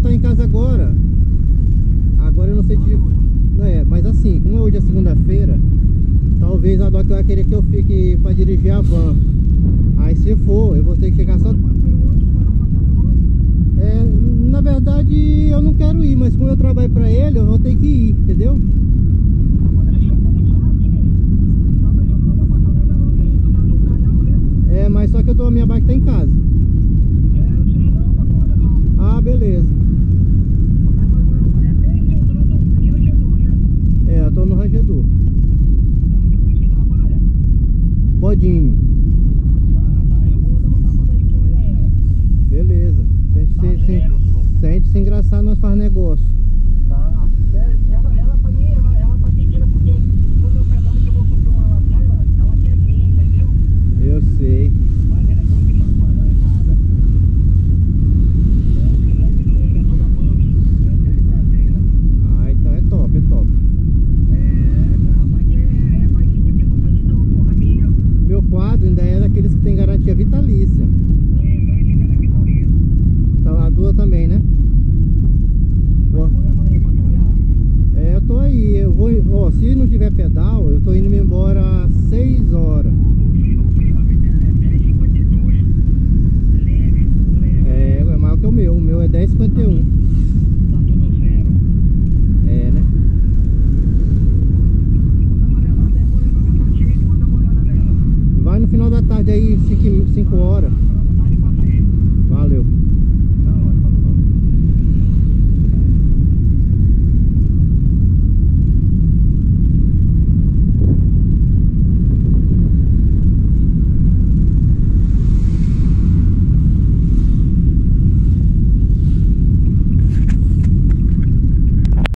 estar em casa agora. Agora eu não sei de... mas assim, como hoje é segunda-feira, talvez a Doc vai querer que eu fique pra dirigir a van. Aí se for, eu vou ter que chegar só... na verdade eu não quero ir, mas como eu trabalho pra ele, eu vou ter que ir, entendeu? Mas só que a minha bike tá em casa. Ah, beleza. Eu tô no rangedor. Bodinho. Eu vou dar uma passada aí pra olhar ela. Beleza. Se a gente se engraçar, nós faz negócio. Tá. Ela pra mim, ela tá pedindo porque quando eu pedalo que eu vou subir uma ladeira, ela quer vir, entendeu? Eu sei. Mas ela é boa demais pra andar em casa. É toda boa, é traseira. Ah, então é top, é top. É bike de competição, porra, minha. Meu quadro ainda é daqueles que tem garantia vitalícia. Tá, a tua também, né? Eu tô aí, eu vou, se não tiver pedal, eu tô indo embora às 6 horas. É maior que o meu é 10,51.